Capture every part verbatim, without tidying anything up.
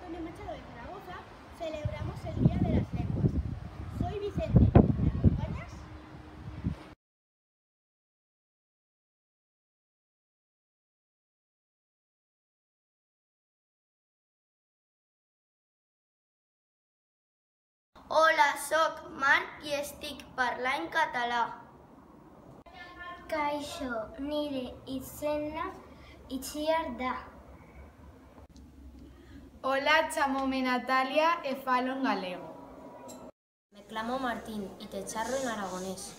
Antonio Machado de Zaragoza celebramos el Día de las Lenguas. Soy Vicente, ¿me acompañas? Hola, soc Marc i estic parlant català. Kaixo, nire izena Itziar da. Hola, chamome Natalia e falo en galego. Me clamo Martín y te charro en aragonés.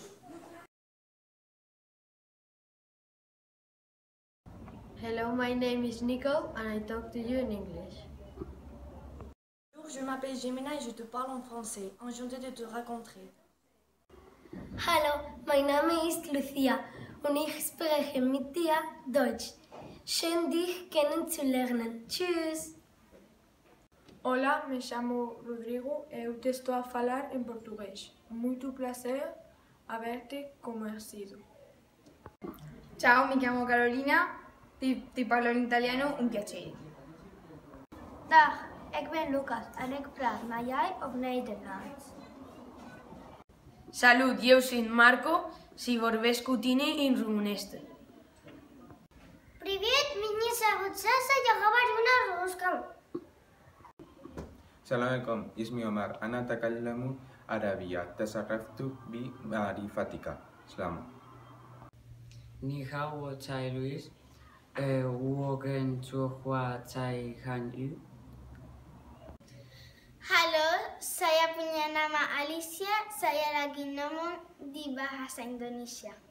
Hello, my name is Nico and I talk to you in English. Bonjour, je m'appelle Jimena et je te parle en français. Enchantée de te rencontrer. Hallo, mein Name ist Lucia und ich spreche mit dir Deutsch. Schön, dich kennenzulernen. Tschüss. Hola, me llamo Rodrigo e eu te estou a falar en portugués. Muito prazer haberte conocido. Ciao, mi chiamo Carolina, ti, ti parlo in italiano, un piacere. Dag, ik ben Lucas en ik praat met jij op Nederlands. Salut, eu sunt Marco, si vorbesc cu tine în românește. Привет, меня зовут Саша, я говорю на русском. السلام عليكم اسمي عمر أنا أتكلم عربية تصرفت بمعرفتك سلام 你好，我在 Luis， 呃，我跟说话在韩语。 Halo, saya punya nama Alicia, saya lagi ngomong di bahasa Indonesia.